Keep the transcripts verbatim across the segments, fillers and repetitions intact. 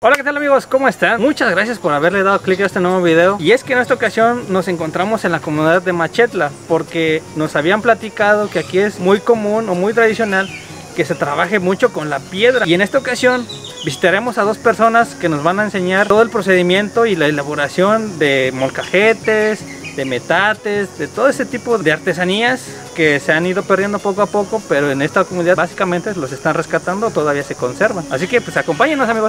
Hola, ¿qué tal amigos? ¿Cómo están? Muchas gracias por haberle dado clic a este nuevo video. Y es que en esta ocasión nos encontramos en la comunidad de Machetla, porque nos habían platicado que aquí es muy común o muy tradicional que se trabaje mucho con la piedra. Y en esta ocasión visitaremos a dos personas que nos van a enseñar todo el procedimiento y la elaboración de molcajetes, de metates, de todo ese tipo de artesanías que se han ido perdiendo poco a poco, pero en esta comunidad básicamente los están rescatando, todavía se conservan. Así que pues acompáñenos amigos.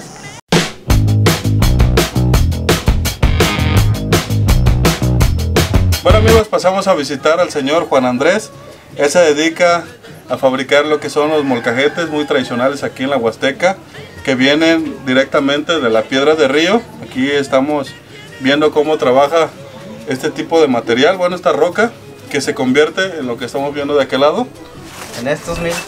Bueno amigos, pasamos a visitar al señor Juan Andrés. Él se dedica a fabricar lo que son los molcajetes muy tradicionales aquí en la Huasteca, que vienen directamente de la piedra de río. Aquí estamos viendo cómo trabaja este tipo de material, bueno, esta roca que se convierte en lo que estamos viendo de aquel lado. En estos, miren,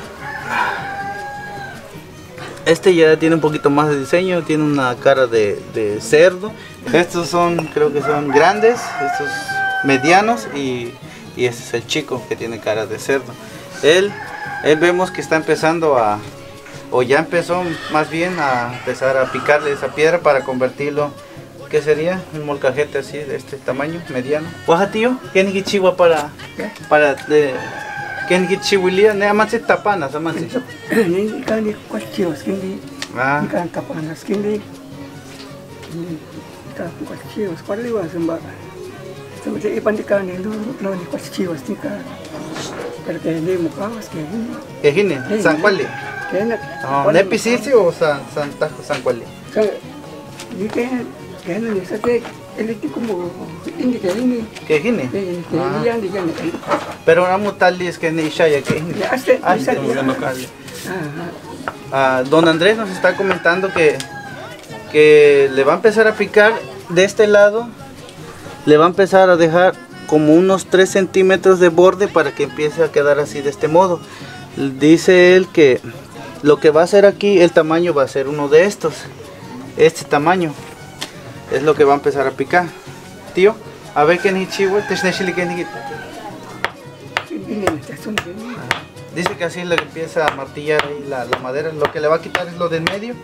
este ya tiene un poquito más de diseño, tiene una cara de, de cerdo. Estos son, creo que son grandes, estos medianos y, y este es el chico que tiene cara de cerdo. Él, él vemos que está empezando a, o ya empezó más bien a empezar a picarle esa piedra para convertirlo, ¿qué sería? Un molcajete así de este tamaño, mediano. Oajatío, ¿quién es chihuahua para, para, de, ¿quién es chihuilia? Ne amanse tapanas, amanse. Ni kani kuachivas, kini, Ah, ni kan tapanas, kini, kini, kan kuachivas, kuali wa sembah. Seperti ipan di kani lu, lu ni kuachivas ni kan. Porque ni mukawas kini. ¿qué gine? ¿San Cuali? Kena. No, ¿Nepisisi o San, San, San Cuali? Ni kena, kena ni sate, ele ti como indi kini. ¿Qué gine? Kini kini yang di kani. Pero una tal es que ni Ishaya, ¿qué gine? Hasta, Ah, hasta. estamos viendo acá. Ah, Ah, don Andrés nos está comentando que, que le va a empezar a picar de este lado, le va a empezar a dejar como unos tres centímetros de borde para que empiece a quedar así de este modo. Dice él que lo que va a hacer aquí, el tamaño va a ser uno de estos, este tamaño es lo que va a empezar a picar. Tío, a ver qué ni chivo, te sneshili que ni. ini ni son kini. Dice que así le empieza a martillar ahí la, la madera. Lo que le va a quitar es lo del medio.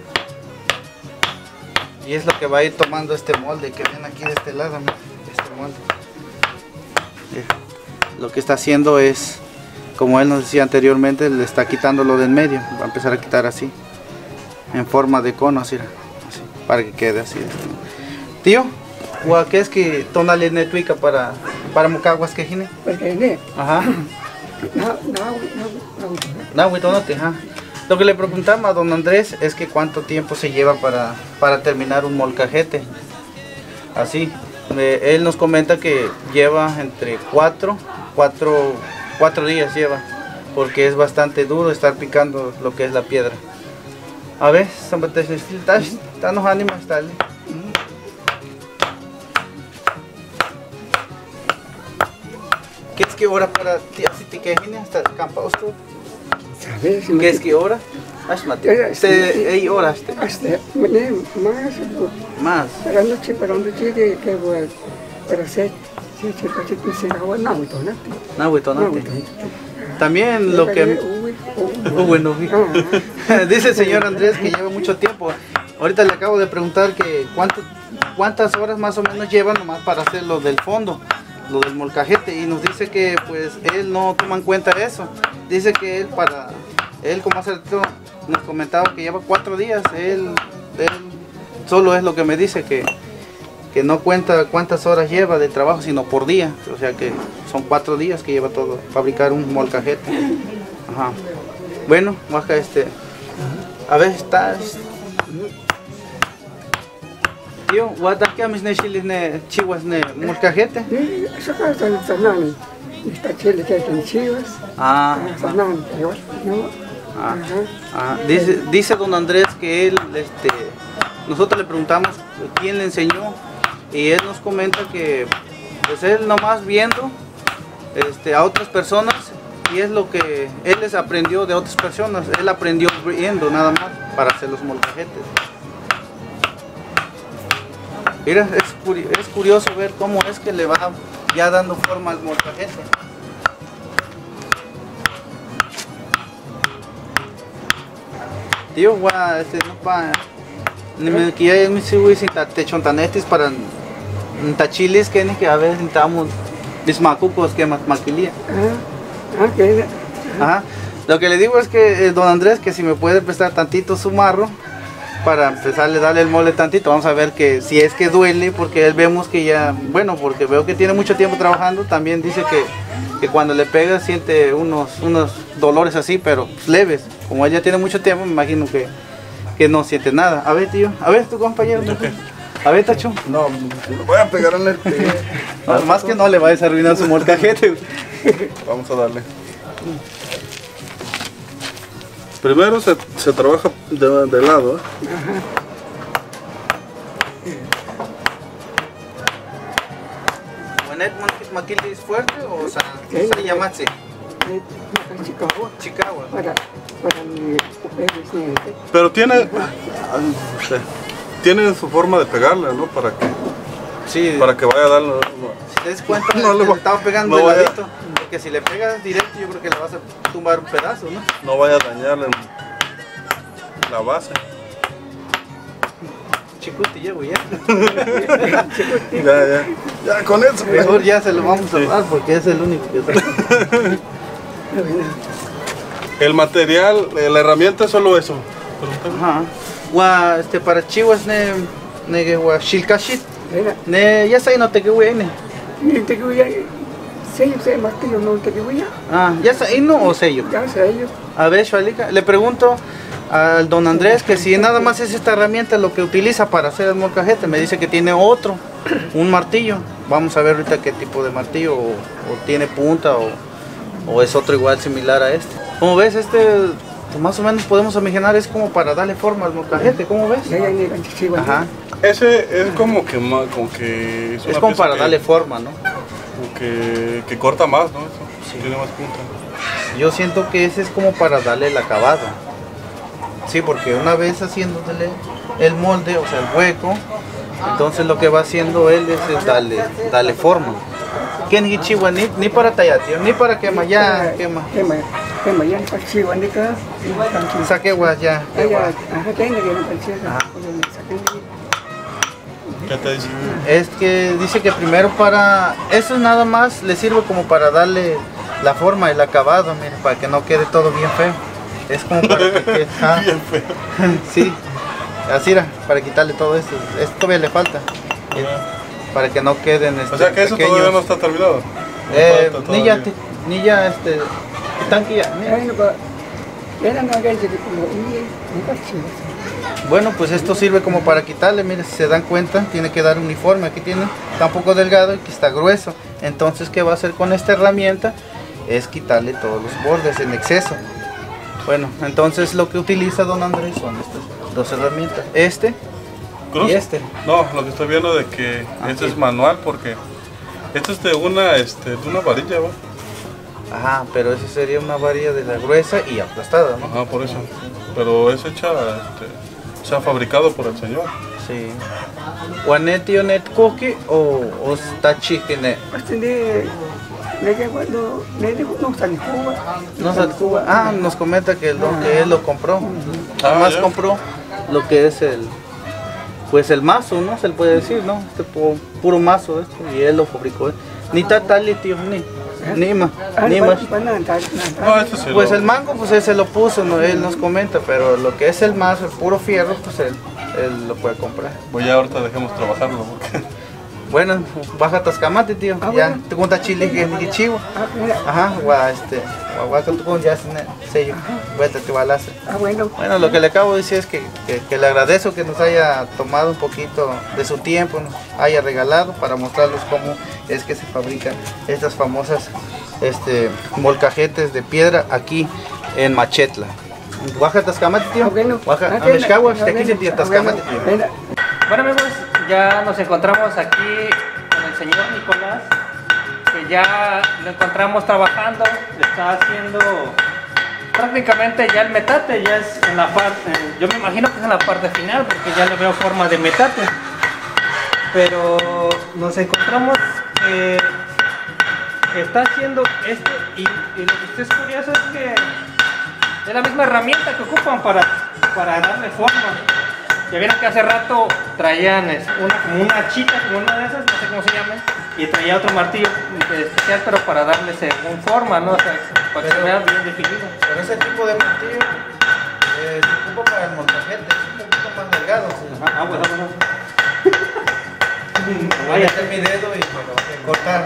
Y es lo que va a ir tomando este molde que ven aquí de este lado. Mira, este molde. Lo que está haciendo es, como él nos decía anteriormente, le está quitando lo del medio. Va a empezar a quitar así, en forma de cono, así, así para que quede así. Tío, ¿qué es que tonale netuica para para mucaguas que gine? Porque ni. Ajá. No, no, no, no. No, güey, tónate, ajá. Lo que le preguntamos a don Andrés es que cuánto tiempo se lleva para, para terminar un molcajete. Así, eh, él nos comenta que lleva entre cuatro, cuatro, cuatro días lleva, porque es bastante duro estar picando lo que es la piedra. A ver, ¿están los ánimos? ¿Qué es que hora para ti así te quejes hasta campa usted? ¿Sabes? ¿Qué es que hora? Más mate. Este, hay horas. Hasta me más Más. para noche para noche que que voy para hacer si se pasa que se agua no to na. No, güey, tonate. También lo que oh, bueno, dice el señor Andrés que lleva mucho tiempo. Ahorita le acabo de preguntar que cuánto, cuántas horas más o menos lleva nomás para hacer lo del fondo, lo del molcajete, y nos dice que pues él no toma en cuenta eso. Dice que él para él como hace rato nos comentaba que lleva cuatro días. Él, él solo es lo que me dice que que no cuenta cuántas horas lleva de trabajo sino por día, o sea que son cuatro días que lleva todo fabricar un molcajete. Ajá. Bueno, baja este. A ver, estás. Tío, ¿guardas que a mis nechiles ne chihuas ne molcajete? Eso pasa en Fernando. Está chile que hay chivas. Ah, Fernando, yo ah, ah. Dice, dice don Andrés que él, este, nosotros le preguntamos quién le enseñó y él nos comenta que pues él nomás viendo este, a otras personas, y es lo que él les aprendió de otras personas. Él aprendió viendo nada más para hacer los molcajetes. Mira, es, curi es curioso ver cómo es que le va ya dando forma al molcajete. Tío, gua, este, no pa, Ni me quiere mi siwi sin te chontanetis para tachilis que ni que a veces estamos bismacucos que maquilía. Ah, ah, que Ajá. Lo que le digo es que eh, don Andrés, que si me puede prestar tantito su marro para empezarle a darle el mole tantito. Vamos a ver que si es que duele, porque él vemos que ya, bueno, porque veo que tiene mucho tiempo trabajando. También dice que, que cuando le pega siente unos, unos dolores así, pero leves. Como ella tiene mucho tiempo, me imagino que, que no siente nada. A ver, tío, a ver tu compañero. Okay. A ver, Tacho. No, voy a pegar en el pie. No, más que no le vayas a arruinar su molcajete. Vamos a darle. Primero se, se trabaja de, de lado. ¿eh? ¿Juanet Maquilde es fuerte o sea, se llama así? Chicago. Chicago. Para, para mi presidente. Pero tiene, tiene su forma de pegarle, ¿no? Para que, Sí. para que vaya a darle. Si te das cuenta, No le le va- estaba pegando no de vaya- ladito. Porque si le pegas directo, yo creo que le vas a tumbar un pedazo, ¿no? No vaya a dañarle la base. Chicuti llevo ya. Ya, ya. Ya, con eso. Mejor ya se lo vamos a dar porque es el único que trae. El material, eh, la herramienta es solo eso. Ajá. Gua, este, para chihuas ne, ne, gua, shilkashit. Era, Ne, ya sé, no te que ne. y te digo ya, sello, sello, martillo, no te digo ya. Ah, ya sé, no o sello. Ya sello. A ver, Shualika, le pregunto al don Andrés que si nada más es esta herramienta lo que utiliza para hacer el molcajete. Me dice que tiene otro, un martillo. Vamos a ver ahorita qué tipo de martillo, o, o tiene punta, o, o es otro igual similar a este. Como ves, este, pues más o menos podemos imaginar, es como para darle forma al molcajete, ¿cómo ves? Ya, ya, ya, ya, Ajá, Ese es como que, ma- como que es, es una como pieza para que- darle forma, ¿no? como que, que corta más, ¿no? Eso, Sí. tiene más punta. Yo siento que ese es como para darle el acabado. Sí, porque una vez haciéndole el molde, o sea, el hueco, entonces lo que va haciendo él es, es darle, darle forma. Que ni chihuahua, ni, ni para tallar, tío, ni para quemar, ya quema. Quema, quema, ya no parecido, ande acá. Saque guas, ya. Ya, ya, ajá, tenga que no parecido. Ajá. ¿Qué te dice? Es que dice que primero para, eso nada más le sirve como para darle la forma, el acabado, mira, para que no quede todo bien feo. Es como para que quede, ah, Bien feo. sí, así era, para quitarle todo esto. Esto todavía le falta, eh, para que no queden este, O sea que eso pequeños. todavía no está terminado. Eh, Falta ni ya, todavía. te- ni ya, este, tanque ya. mira. Ay, no, pa- era una galla de como, y, no parecido. Bueno, pues esto sirve como para quitarle, mire, si se dan cuenta, tiene que dar uniforme, aquí tiene, está un poco delgado y aquí está grueso. Entonces, ¿qué va a hacer con esta herramienta? Es quitarle todos los bordes en exceso. Bueno, entonces lo que utiliza don Andrés son estas dos herramientas, este ¿Cruz? y este. No, lo que estoy viendo de que Ah, este sí. es manual porque este es de una, este, de una varilla, ¿va? Ajá, pero esa sería una varilla de la gruesa y aplastada, ¿no? Ajá, por eso. Pero es hecha, este, se ha fabricado por el señor. Sí. ¿Juaneti o net cookie o, o está chiquene? Hasta de, le llegó, no, le llegó, no está en Cuba. No sale Cuba. Ah, nos comenta que, lo, que él lo compró. Ah, Además ya. compró lo que es el, pues el mazo, ¿no? Se le puede decir, ¿no? Este pu- puro mazo esto y él lo fabricó. Ni tatali, tío, ni, ni más, ni más. No, este sí Pues lo- el mango, pues él se lo puso, ¿no? Él nos comenta, pero lo que es el mazo, el puro fierro, pues él, él lo puede comprar. Pues ya ahorita dejemos trabajarlo porque Bueno, baja tascamate, tío. Ah, ya, bueno. te cuenta chile que ni chivo. Ah, mira, Ajá, gua, este, gua, gua, que tú con ya sin sello, vuelta te balace. ah, bueno. Bueno, lo que le acabo de decir es que, que, que le agradezco que nos haya tomado un poquito de su tiempo, nos haya regalado para mostrarles cómo es que se fabrican estas famosas este, molcajetes de piedra aquí en Machetla. Baja Tascamate, tío. Ah, bueno. Baja, Ah, Ameshkawa, bueno, te aquí bueno, tío, ah, Tascamate, bueno. tío. Mira, Bueno amigos, ya nos encontramos aquí con el señor Nicolás, que ya lo encontramos trabajando, le está haciendo prácticamente ya el metate, ya es en la parte, yo me imagino que es en la parte final porque ya le veo forma de metate, pero nos encontramos que está haciendo esto y, y lo que es curioso es que es la misma herramienta que ocupan para, para darle forma. Ya vieron que hace rato traían es, una, como una chita, como una de esas, no sé cómo se llame, y traía otro martillo especial, pero para darle según forma, ¿no? O sea, para que se vea bien definido. Pero ese tipo de martillo eh, se ocupa para el molcajete, es un poquito más delgado. ¿Sí? Ah, bueno, bueno. Voy a meter mi dedo y bueno, cortar.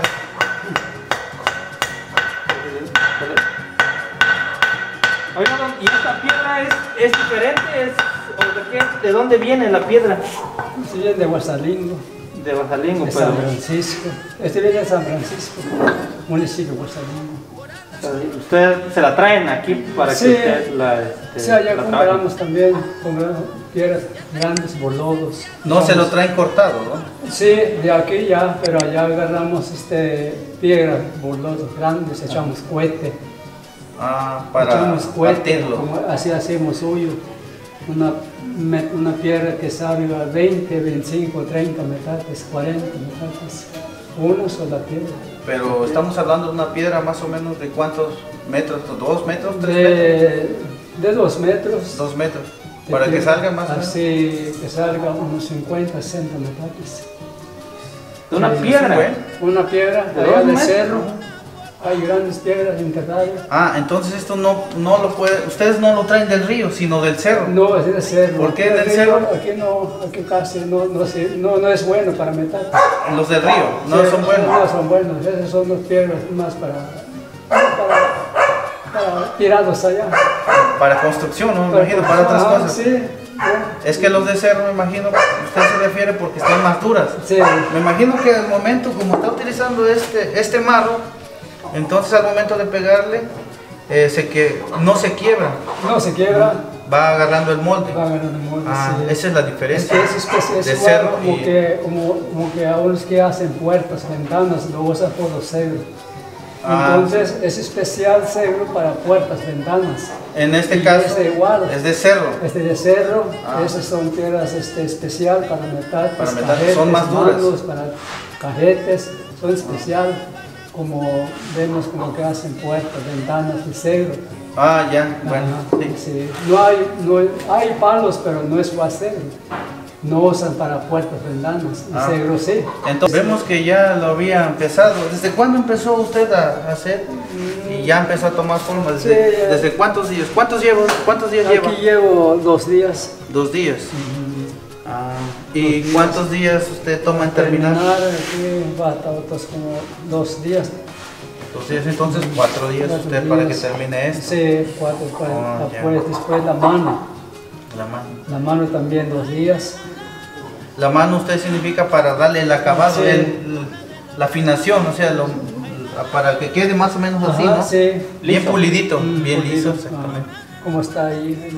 Oiga, don, ¿y esta piedra es, es diferente? ¿Es, o de, qué, ¿De dónde viene la piedra? Sí, es de Guasalingo, De Bajalingo, de pero... San Francisco. Este viene de San Francisco, municipio de Guasalingo. Ustedes se la traen aquí para Sí. que usted la... Este, Sí, allá la compramos también, compramos piedras grandes, bolodos. No se lo traen cortado, ¿no? Sí, de aquí ya, pero allá agarramos este, piedras, bolodos grandes, echamos cohete. Ah, para Echamos cohete, partirlo. como así hacemos hoyo. Una, me- una piedra que salga veinte, veinticinco, treinta metates, cuarenta metates. Una sola piedra. Pero estamos hablando de una piedra más o menos de cuántos metros, dos metros, tres metros, De, de dos metros. dos metros, de para que piedra, salga más o menos. Así que salga unos cincuenta, sesenta metates. De una Sí, piedra. bueno. Una piedra ¿De allá dos de metros? cerro. Hay grandes piedras enterradas. Ah, entonces esto no, no lo puede, ustedes no lo traen del río, sino del cerro. No, es de cerro. ¿Por qué del Aquí cerro? no- Aquí no, aquí casi no, no, se- no, no es bueno para metal. Los del río, no Sí, son buenos. No son buenos, esas son las piedras más para, para, para tirados allá. Para construcción, no me imagino, para otras Ah, cosas. Sí, sí, Es que los de cerro, me imagino, usted se refiere porque están más duras. sí. Me imagino que al momento, como está utilizando este, este marro, entonces al momento de pegarle, eh, se que, no se quiebra, No se quiebra, va agarrando el molde. va ganando molde. Ah, sí. esa es la Es diferencia que es, especie- es de igual cerro como, y... que, como, como que a unos que hacen puertas, ventanas, lo usan por los cegros. Ah. Entonces es especial cegro para puertas, ventanas. En este Y caso es de igual. es de cerro. Este de cerro, Ah. esas son piedras este, especial para metates, Para metates, son más duras. manos, para cajetes, son especial, como vemos como que hacen puertas, ventanas de cegro. Ah, ya, bueno, Ajá, sí. sí. No hay, no hay, hay palos, pero no es acero. No usan para puertas, ventanas, y Ah. cegro sí. Entonces vemos que ya lo había empezado. ¿Desde cuándo empezó usted a hacer? Y ya empezó a tomar forma. ¿Desde, Sí, ya. ¿desde cuántos días? ¿Cuántos, llevo, cuántos días lleva? Aquí llevo dos días. Dos días. Ah, ¿y cuántos días usted toma en terminar? Aquí va hasta otros como dos días. Dos días, entonces cuatro días Cuatro usted para que días. termine esto. Sí, cuatro, cuatro. Oh, ya. Después, después la mano. La mano. La mano también dos días. La mano usted significa para darle el acabado, Sí. el- la afinación, o sea, lo- para que quede más o menos así, Ajá, ¿no? sí. Bien Liso. pulidito, Mm, bien pulido. liso, Ajá. exactamente. Como está ahí.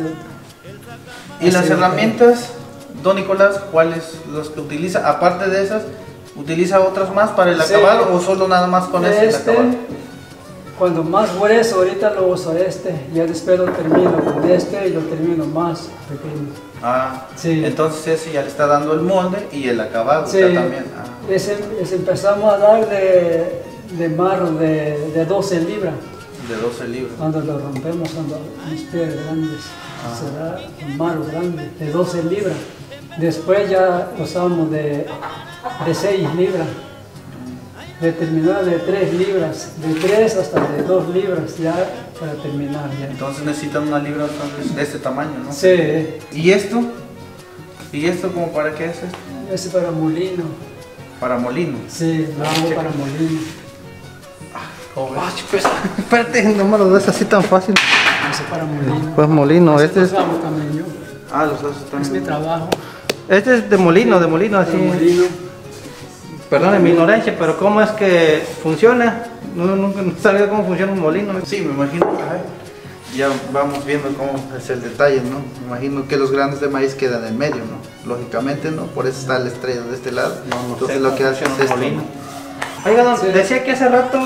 Y las Así, herramientas, don Nicolás, ¿cuáles las que utiliza? Aparte de esas, ¿utiliza otras más para el Sí. acabado o solo nada más con ese el Este, acabado? cuando más grueso, ahorita lo uso este. Ya después lo termino con este y lo termino más pequeño. Ah, Sí. entonces ese ya le está dando el molde y el acabado Sí, usted también. Ah, ese, ese empezamos a dar de, de marro de, de doce libras. de doce libras. Cuando lo rompemos, cuando las piedras grandes, Ah. se da un marro grande de doce libras. Después ya usamos de, de seis libras. De terminar de tres libras, de tres hasta de dos libras ya para terminar ya. Entonces necesitan una libra entonces, de este tamaño, ¿no? Sí, ¿Y esto? ¿Y esto como para qué es esto? ese para molino. Para molino. Sí, lo hago para molino. ¿Cómo ves? Pues, espérate, no me lo des así tan fácil. Ese para molino. Pues molino, Ese este lo es, hago también yo. Ah, los dos Es están. mi trabajo. este es de molino, de molino, así. Para molino. Perdón mi ignorancia, pero ¿cómo es que funciona? No, nunca no sabía cómo funciona un molino. Sí, me imagino. Ay, ya vamos viendo cómo es el detalle, ¿no? Me imagino que los granos de maíz quedan en medio, ¿no? Lógicamente, ¿no? Por eso está la estrella de este lado. No, no Entonces sé lo cómo que hacen es funciona un esto. molino. Oiga, don, Sí. decía que hace rato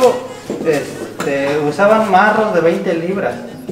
este, usaban marros de veinte libras.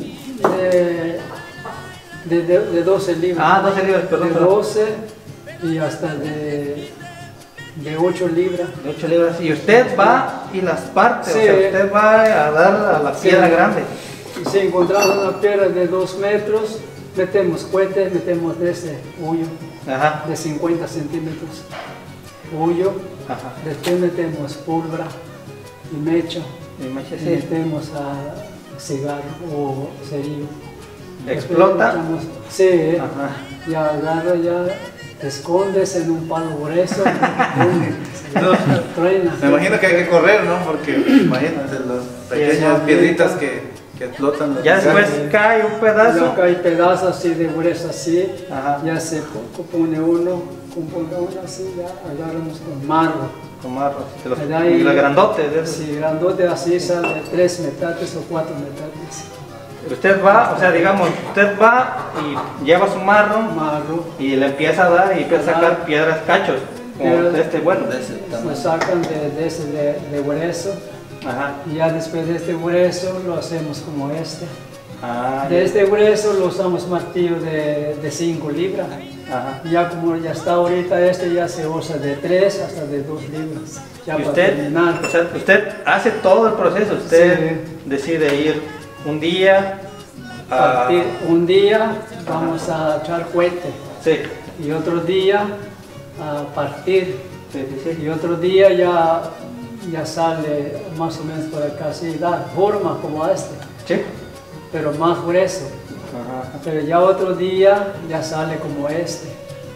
De, de, de, de doce libras. Ah, doce libras, perdón. De perdón. doce y hasta de, de ocho libras. De ocho libras. Y usted va y las parte, Sí. o sea, usted va a dar a la Sí. piedra grande. Y si encontramos una piedra de dos metros, metemos cohete, metemos de ese huyo Ajá. de cincuenta centímetros, huyo, Ajá. después metemos pólvora y mecha, Y mecha, y sí. metemos a cigarro o cerillo. ¿Explota? Después metemos- Sí, Ajá. ya agarra, ya te escondes en un palo grueso, ¡pum! truena. Me imagino que hay que correr, ¿no? Porque imagínate las pequeñas piedritas que, que explotan. los Ya cigarros. después cae un pedazo. Ya hay pedazos así de grueso así, Ajá. ya se po- pone uno, compone uno así, ya agarramos con marro. Con marro, de los, Allá hay- los grandotes. de esos. Si grandote así sale tres metates o cuatro metates. Usted va, o sea, digamos, usted va y lleva su marro Marro, y le empieza a dar y empieza a sacar piedras cachos. Como Piedras- de este, bueno. De ese lo tamaño. sacan de, de ese de, de grueso Ajá. y ya después de este grueso lo hacemos como este. Ah, De este grueso lo usamos martillo de cinco libras. Ajá. Ya como ya está ahorita este ya se usa de tres hasta de dos libras. Ya Y para usted, terminar. o sea, usted hace todo el proceso, usted decide ir un día a... Partir, un día vamos a echar cohete Sí, y otro día a partir sí, sí, sí. y otro día ya, ya sale más o menos por acá así, da forma como este, Sí. pero más grueso. Ajá. Pero ya otro día ya sale como este.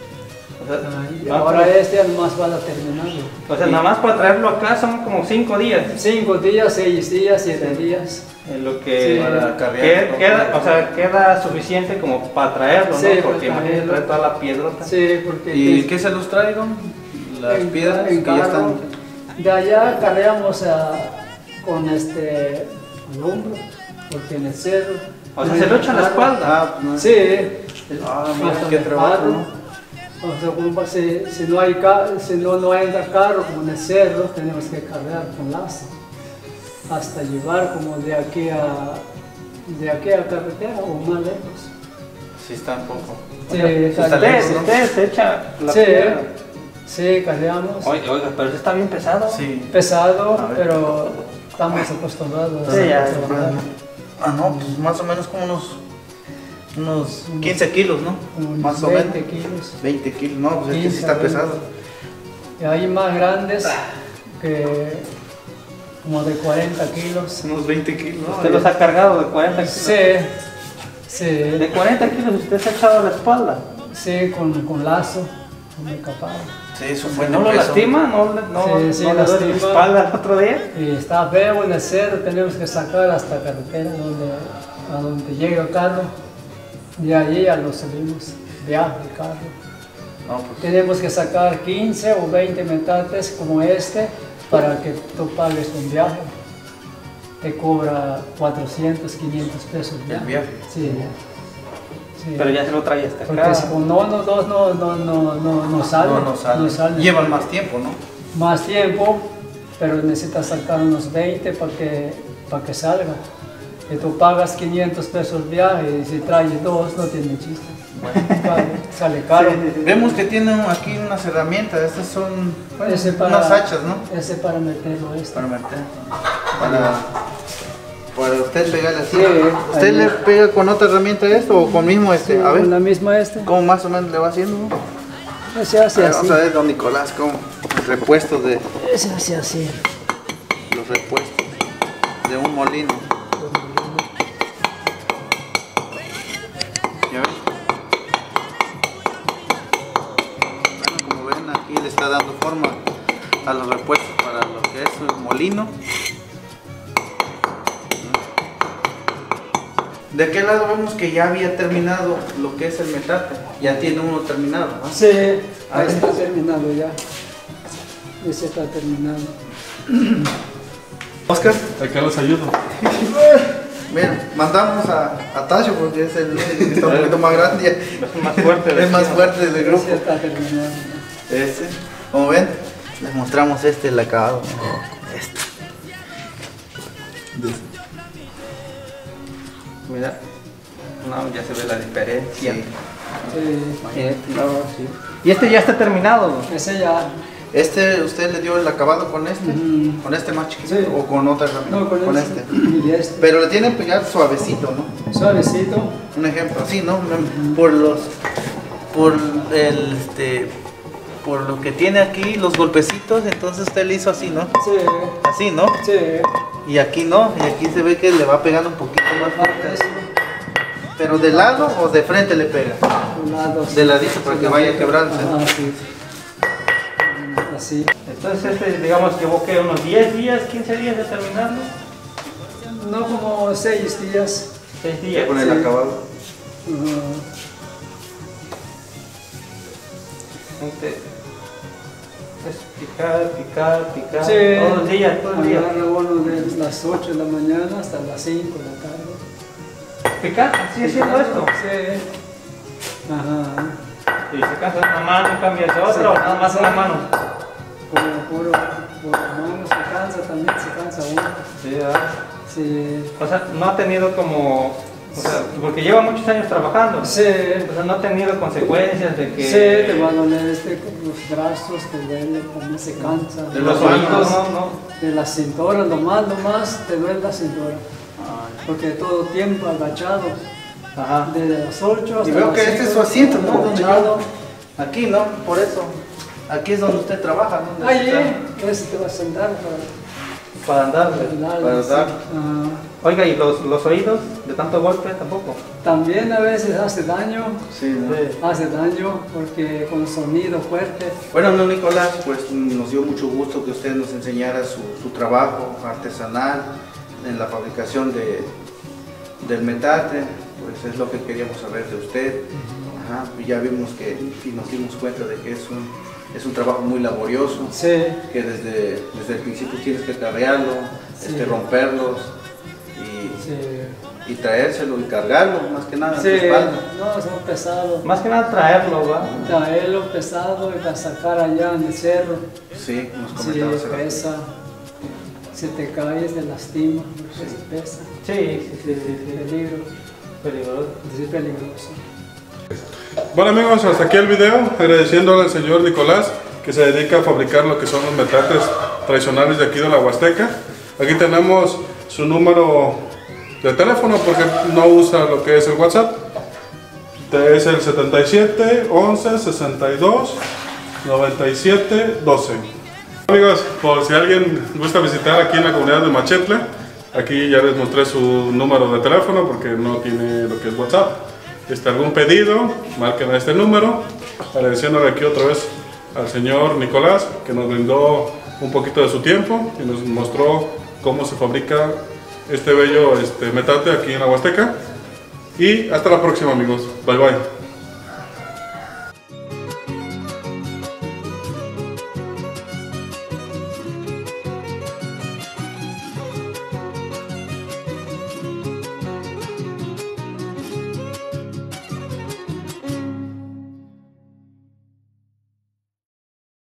O sea, Y va ahora como- este nomás va a terminarlo. o sea, nada más para traerlo acá son como cinco días. Cinco días, seis días, siete días. En lo que Sí. Para cargar que- todo. queda, o sea, queda suficiente como para traerlo, Sí, ¿no? para Porque imagínate traerlo. traer toda la piedrota. Sí, porque ¿Y qué se los traigo? Las en- piedras en que ya carro. están. De allá cargamos a- con este al hombro, porque en el cerro. O sea, se lo echa a la espalda. Ah, no. Sí. Ah, mira hasta qué el trabajo, carro. ¿no? O sea, como si, si no hay ca- si no, no entra carro como en el cerro, tenemos que cargar con lazo hasta llevar como de aquí a de aquí a carretera o más lejos. Sí, está un poco. Sí, Si está usted, lejos, si ¿no? usted se echa la sí, piedra. sí, cargamos. Oiga, oiga, pero eso está bien pesado. Sí. Pesado, A ver. pero estamos acostumbrados Sí, ya, a trabajar. Ah, no, pues más o menos como unos, unos quince kilos, ¿no? Unos Más o veinte menos. kilos. veinte kilos, no, pues es que sí quince, está veinte. pesado. Y hay más grandes que como de cuarenta kilos. Unos veinte kilos. ¿no? Usted los ha cargado de cuarenta kilos. Sí, sí, De cuarenta kilos usted se ha echado a la espalda. sí, con, con lazo, con el capado. Sí, es un buen ¿No lo peso. lastima? ¿No, le- no, Sí, sí, no le duele la lastima. espalda el otro día? Y está feo en el cerro, tenemos que sacar hasta carretera donde, a donde llega el carro. De allí ya lo subimos, viaja el carro. No, pues, Tenemos que sacar quince o veinte metates como este para que tú pagues un viaje. Te cobra cuatrocientos, quinientos pesos ¿El viaje? Sí. Sí. Pero ya se lo trae hasta Porque acá. si con no, no, dos no, no, no, no, no sale. no, no sale. no sale. Llevan más tiempo, ¿no? Más tiempo, pero necesitas sacar unos veinte para que, para que salga. Y tú pagas quinientos pesos viaje y si traes dos no tiene chiste. Sale, sale caro. Vemos que tienen aquí unas herramientas, estas son bueno, Ese para- unas hachas, ¿no? Ese para meterlo este. Para meter. Para, para usted pegarle así. Sí, ¿Usted ahí. le pega con otra herramienta esto o con mismo este? A Con ver, la misma este. ¿cómo más o menos le va haciendo? Se hace A ver, así. vamos a ver, don Nicolás, cómo el repuesto de Se hace así. los repuestos de un molino. ¿Ya ven? Bueno, como ven, aquí le está dando forma a los repuestos para lo que es el molino. De aquel lado vemos que ya había terminado lo que es el metate. Ya tiene uno terminado, ¿no? Sí, ahí está terminado ya. Ese está terminado. Oscar, Acá los ayudo. miren, mandamos a, a Tacho porque es el único que está un poquito más grande. Es más fuerte. Es más fuerte del grupo. Ese está terminado. Este, como ven, les mostramos este, el acabado. Este. Mira, no, ya se ve la diferencia. Sí. Sí. Este, no, sí. Y este ya está terminado. Ese ya. ¿Este usted le dio el acabado con este? Mm. ¿Con este más chiquito Sí. o con otra herramienta? No, con, este. este. Y este. Pero le tienen que pegar suavecito, ¿no? Suavecito. Un ejemplo, así, ¿no? Por los... Por el... Este, por lo que tiene aquí, los golpecitos, entonces usted le hizo así, ¿no? Sí. Así, ¿no? Sí. Y aquí no, y aquí se ve que le va pegando un poquito más fuerte. Eso. ¿Pero de lado o de frente le pega? Un lado. De ladito para que vaya quebrándose. Ah, sí. Así. Entonces este, digamos que llevó que unos diez días, quince días de terminarlo. No, como seis días. seis días. Con el Sí. acabado. Uh, Gente, es picar, picar, picar. Sí. Todo el día, todo el día. agarra uno de las ocho de la mañana hasta las cinco de la tarde. Picar, así haciendo esto. Sí. Ajá. Y se cansa una mano, cambia de otra, o nada más una mano. Por, por, por la mano se cansa también, se cansa uno. Sí, ¿verdad? Sí. O sea, no ha tenido como, o sea, porque lleva muchos años trabajando. Sí. O sea, no ha tenido consecuencias de que... Sí, te va a doler este, los brazos, te duele, también se cansa. De los las oídos, manos. no, no. De la cintura, lo más, lo más te duele la cintura. Porque todo tiempo agachado, Ajá. desde las ocho hasta Y veo las que este es cinco, su asiento, ¿no? Donde agachado. Aquí, ¿no? Por eso. Aquí es donde usted trabaja, ¿no? Donde Ahí, está. ese te va a sentar Para andar. para Para darle, dar. sí. Ajá. Oiga, ¿y los, los oídos de tanto golpe tampoco? También a veces hace daño, Sí, ¿no? Sí. hace daño porque con sonido fuerte. Bueno, no, Nicolás, pues nos dio mucho gusto que usted nos enseñara su, su trabajo artesanal en la fabricación de, del metate, pues es lo que queríamos saber de usted. Ajá, y ya vimos que y nos dimos cuenta de que es un, es un trabajo muy laborioso, Sí, que desde, desde el principio tienes que carrearlo, Sí. este, romperlos y, sí. y traérselo y cargarlo, más que nada en Sí, tu espalda. no, es muy pesado. Más que nada traerlo, ¿va? Traerlo pesado y para sacar allá en el cerro. Sí, nos Sí, comentaba hace rato. pesa. Si te caes, te lastima, porque sí pesa. Sí, sí, sí, sí, sí. Peligro, Peligroso. es peligroso. Bueno amigos, hasta aquí el video, agradeciéndole al señor Nicolás que se dedica a fabricar lo que son los metates tradicionales de aquí de la Huasteca. Aquí tenemos su número de teléfono porque no usa lo que es el WhatsApp. Es el setenta y siete, once, sesenta y dos, noventa y siete, doce. Amigos, por si alguien gusta visitar aquí en la comunidad de Machetla, aquí ya les mostré su número de teléfono porque no tiene lo que es WhatsApp. Este, algún pedido, marquen a este número. Agradeciéndole aquí otra vez al señor Nicolás que nos brindó un poquito de su tiempo y nos mostró cómo se fabrica este bello este, metate aquí en la Huasteca. Y hasta la próxima amigos, bye bye.